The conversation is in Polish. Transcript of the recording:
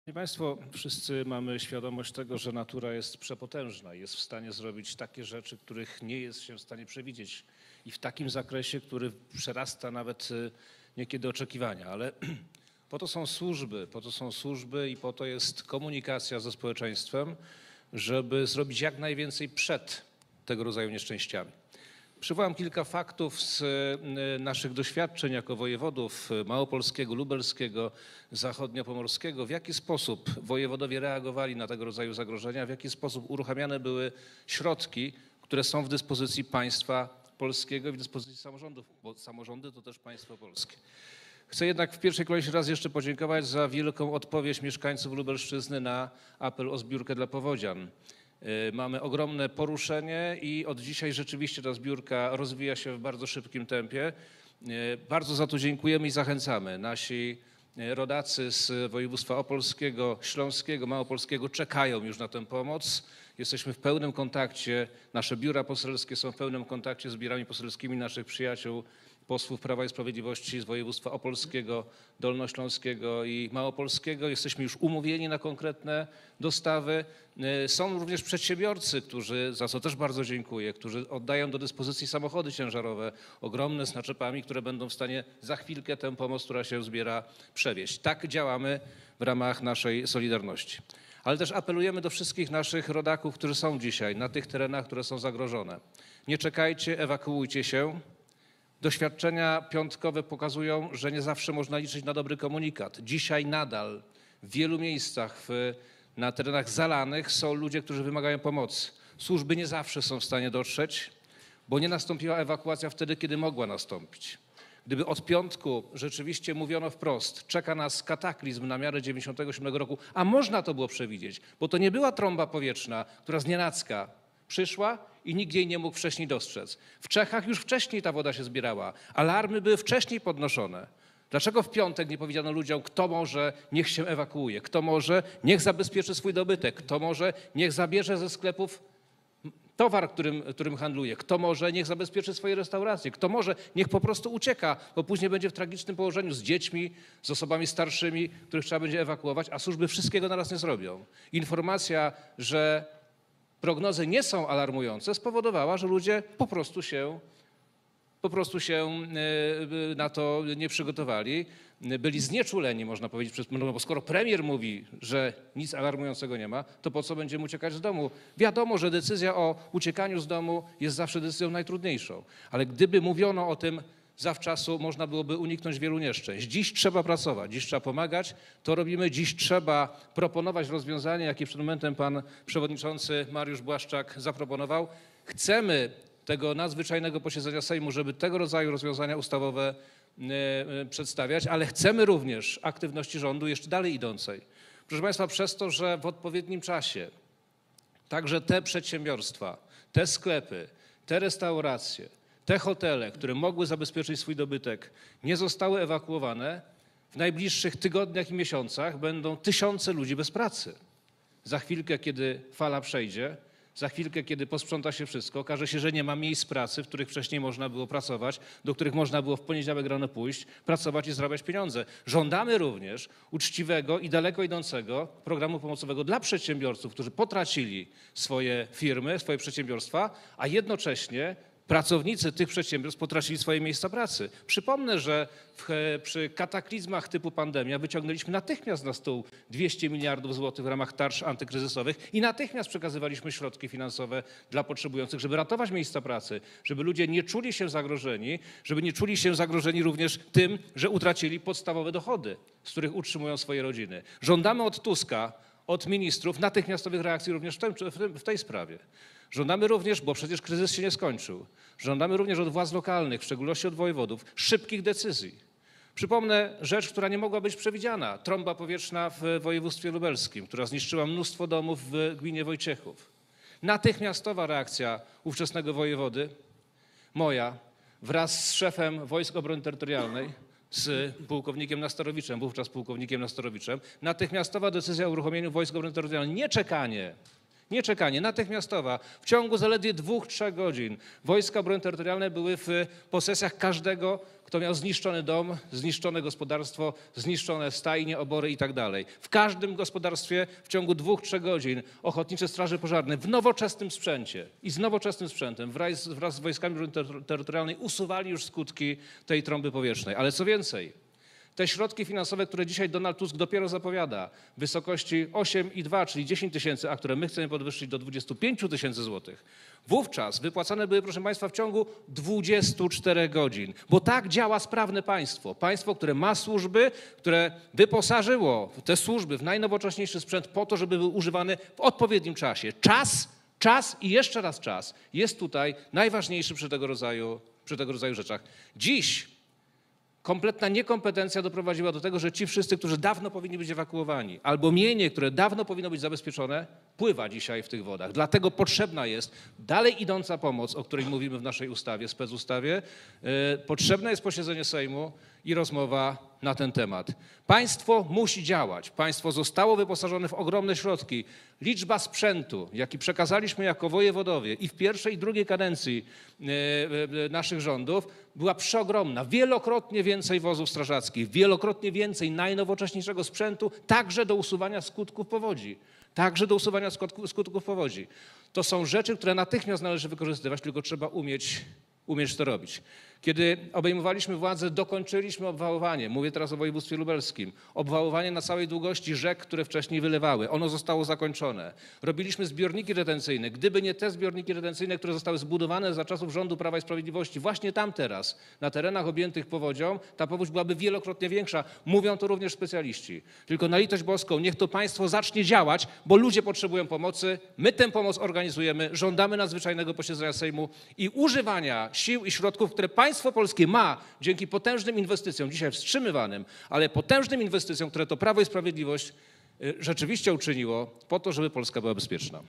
Szanowni Państwo, wszyscy mamy świadomość tego, że natura jest przepotężna, jest w stanie zrobić takie rzeczy, których nie jest się w stanie przewidzieć i w takim zakresie, który przerasta nawet niekiedy oczekiwania, ale po to są służby i po to jest komunikacja ze społeczeństwem, żeby zrobić jak najwięcej przed tego rodzaju nieszczęściami. Przywołam kilka faktów z naszych doświadczeń jako wojewodów małopolskiego, lubelskiego, zachodniopomorskiego. W jaki sposób wojewodowie reagowali na tego rodzaju zagrożenia, w jaki sposób uruchamiane były środki, które są w dyspozycji państwa polskiego i w dyspozycji samorządów, bo samorządy to też państwo polskie. Chcę jednak w pierwszej kolejności raz jeszcze podziękować za wielką odpowiedź mieszkańców Lubelszczyzny na apel o zbiórkę dla powodzian. Mamy ogromne poruszenie i od dzisiaj rzeczywiście ta zbiórka rozwija się w bardzo szybkim tempie. Bardzo za to dziękujemy i zachęcamy. Nasi rodacy z województwa opolskiego, śląskiego, małopolskiego czekają już na tę pomoc. Jesteśmy w pełnym kontakcie, nasze biura poselskie są w pełnym kontakcie z biurami poselskimi naszych przyjaciół, posłów Prawa i Sprawiedliwości z województwa opolskiego, dolnośląskiego i małopolskiego. Jesteśmy już umówieni na konkretne dostawy. Są również przedsiębiorcy, którzy, za co też bardzo dziękuję, którzy oddają do dyspozycji samochody ciężarowe, ogromne z naczepami, które będą w stanie za chwilkę tę pomoc, która się zbiera, przewieźć. Tak działamy w ramach naszej solidarności. Ale też apelujemy do wszystkich naszych rodaków, którzy są dzisiaj na tych terenach, które są zagrożone. Nie czekajcie, ewakuujcie się. Doświadczenia piątkowe pokazują, że nie zawsze można liczyć na dobry komunikat. Dzisiaj nadal w wielu miejscach na terenach zalanych są ludzie, którzy wymagają pomocy. Służby nie zawsze są w stanie dotrzeć, bo nie nastąpiła ewakuacja wtedy, kiedy mogła nastąpić. Gdyby od piątku rzeczywiście mówiono wprost, czeka nas kataklizm na miarę 97 roku, a można to było przewidzieć, bo to nie była trąba powietrzna, która znienacka przyszła i nikt jej nie mógł wcześniej dostrzec. W Czechach już wcześniej ta woda się zbierała. Alarmy były wcześniej podnoszone. Dlaczego w piątek nie powiedziano ludziom, kto może, niech się ewakuuje, kto może, niech zabezpieczy swój dobytek, kto może, niech zabierze ze sklepów towar, którym handluje, kto może, niech zabezpieczy swoje restauracje, kto może, niech po prostu ucieka, bo później będzie w tragicznym położeniu z dziećmi, z osobami starszymi, których trzeba będzie ewakuować, a służby wszystkiego naraz nie zrobią. Informacja, że prognozy nie są alarmujące, spowodowała, że ludzie po prostu się na to nie przygotowali. Byli znieczuleni, można powiedzieć, bo skoro premier mówi, że nic alarmującego nie ma, to po co będziemy uciekać z domu? Wiadomo, że decyzja o uciekaniu z domu jest zawsze decyzją najtrudniejszą, ale gdyby mówiono o tym zawczasu, można byłoby uniknąć wielu nieszczęść. Dziś trzeba pracować, dziś trzeba pomagać, to robimy, dziś trzeba proponować rozwiązania, jakie przed momentem pan przewodniczący Mariusz Błaszczak zaproponował. Chcemy tego nadzwyczajnego posiedzenia Sejmu, żeby tego rodzaju rozwiązania ustawowe przedstawiać, ale chcemy również aktywności rządu jeszcze dalej idącej. Proszę Państwa, przez to, że w odpowiednim czasie także te przedsiębiorstwa, te sklepy, te restauracje, te hotele, które mogły zabezpieczyć swój dobytek, nie zostały ewakuowane, w najbliższych tygodniach i miesiącach będą tysiące ludzi bez pracy. Za chwilkę, kiedy fala przejdzie, za chwilkę, kiedy posprząta się wszystko, okaże się, że nie ma miejsc pracy, w których wcześniej można było pracować, do których można było w poniedziałek rano pójść, pracować i zarabiać pieniądze. Żądamy również uczciwego i daleko idącego programu pomocowego dla przedsiębiorców, którzy potracili swoje firmy, swoje przedsiębiorstwa, a jednocześnie pracownicy tych przedsiębiorstw potracili swoje miejsca pracy. Przypomnę, że przy kataklizmach typu pandemia wyciągnęliśmy natychmiast na stół 200 miliardów złotych w ramach tarcz antykryzysowych i natychmiast przekazywaliśmy środki finansowe dla potrzebujących, żeby ratować miejsca pracy, żeby ludzie nie czuli się zagrożeni, żeby nie czuli się zagrożeni również tym, że utracili podstawowe dochody, z których utrzymują swoje rodziny. Żądamy od Tuska, od ministrów natychmiastowych reakcji również w tej sprawie. Żądamy również, bo przecież kryzys się nie skończył, żądamy również od władz lokalnych, w szczególności od wojewodów, szybkich decyzji. Przypomnę rzecz, która nie mogła być przewidziana. Trąba powietrzna w województwie lubelskim, która zniszczyła mnóstwo domów w gminie Wojciechów. Natychmiastowa reakcja ówczesnego wojewody, moja, wraz z szefem Wojsk Obrony Terytorialnej, z pułkownikiem Nastorowiczem, wówczas pułkownikiem Nastorowiczem, natychmiastowa decyzja o uruchomieniu Wojsk Obrony Terytorialnej, nie czekanie, Nie czekanie, natychmiastowa. W ciągu zaledwie 2-3 godzin Wojska Obrony Terytorialnej były w posesjach każdego, kto miał zniszczony dom, zniszczone gospodarstwo, zniszczone stajnie, obory i tak dalej. W każdym gospodarstwie w ciągu 2-3 godzin ochotnicze straże pożarne w nowoczesnym sprzęcie i z nowoczesnym sprzętem wraz z Wojskami Obrony Terytorialnej usuwali już skutki tej trąby powietrznej. Ale co więcej, te środki finansowe, które dzisiaj Donald Tusk dopiero zapowiada w wysokości 8,2, czyli 10 tysięcy, a które my chcemy podwyższyć do 25 tysięcy złotych, wówczas wypłacane były, proszę Państwa, w ciągu 24 godzin. Bo tak działa sprawne państwo. Państwo, które ma służby, które wyposażyło te służby w najnowocześniejszy sprzęt po to, żeby były używane w odpowiednim czasie. Czas i jeszcze raz czas jest tutaj najważniejszy przy tego rodzaju rzeczach. Dziś kompletna niekompetencja doprowadziła do tego, że ci wszyscy, którzy dawno powinni być ewakuowani, albo mienie, które dawno powinno być zabezpieczone, pływa dzisiaj w tych wodach. Dlatego potrzebna jest dalej idąca pomoc, o której mówimy w naszej ustawie, specustawie. Potrzebne jest posiedzenie Sejmu i rozmowa na ten temat. Państwo musi działać. Państwo zostało wyposażone w ogromne środki. Liczba sprzętu, jaki przekazaliśmy jako wojewodowie i w pierwszej i drugiej kadencji naszych rządów, była przeogromna. Wielokrotnie więcej wozów strażackich, wielokrotnie więcej najnowocześniejszego sprzętu, także do usuwania skutków powodzi. To są rzeczy, które natychmiast należy wykorzystywać, tylko trzeba umieć to robić. Kiedy obejmowaliśmy władzę, dokończyliśmy obwałowanie. Mówię teraz o województwie lubelskim. Obwałowanie na całej długości rzek, które wcześniej wylewały. Ono zostało zakończone. Robiliśmy zbiorniki retencyjne. Gdyby nie te zbiorniki retencyjne, które zostały zbudowane za czasów rządu Prawa i Sprawiedliwości, właśnie tam teraz, na terenach objętych powodzią, ta powódź byłaby wielokrotnie większa. Mówią to również specjaliści. Tylko na litość boską, niech to państwo zacznie działać, bo ludzie potrzebują pomocy. My tę pomoc organizujemy. Żądamy nadzwyczajnego posiedzenia Sejmu i używania sił i środków, które państwo polskie ma dzięki potężnym inwestycjom, dzisiaj wstrzymywanym, ale potężnym inwestycjom, które to Prawo i Sprawiedliwość rzeczywiście uczyniło po to, żeby Polska była bezpieczna.